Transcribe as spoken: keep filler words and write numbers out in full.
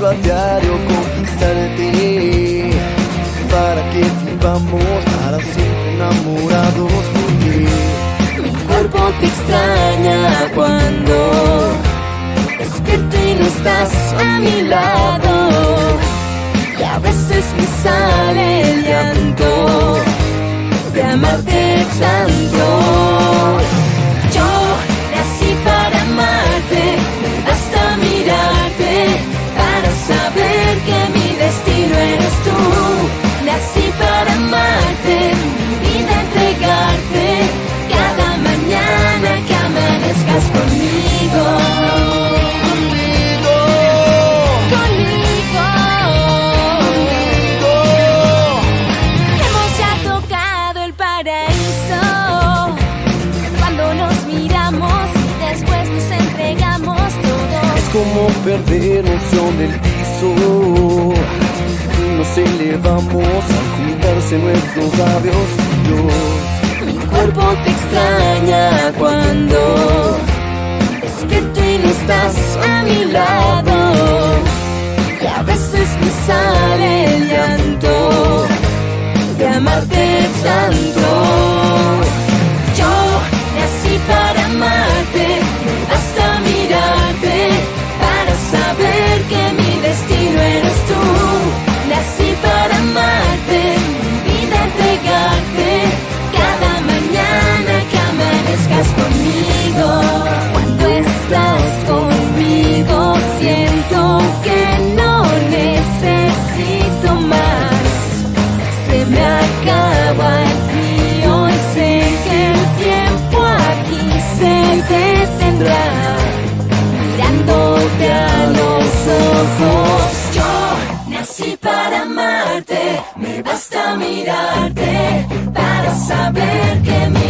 a diario conquistarte, para que vivamos para siempre enamorados, porque mi cuerpo te extraña cuando despierto y no estás a mi lado, y a veces me sale el llanto de amarte tanto. Yo nací para amarte, me basta mirarte para saber que mi destino eres tú. Nací para amarte, mi vida entregarte, cada mañana que amanezcas conmigo. Como perder noción del piso, nos elevamos al juntarse nuestros labios, Dios. Mi cuerpo te extraña cuando despierto y no estás a mi lado, y a veces me sale el llanto de amarte tanto. Yo nací para amarte, basta mirarte para saber que mi destino eres tú. Nací para amarte, mi vida entregarte, cada mañana que amanezcas conmigo. Cuando estás conmigo siento que no necesito más. Se me acaba el frío y sé que el tiempo aquí se detendrá. Mirándote a los ojos, yo nací para amarte, me basta mirarte para saber que mi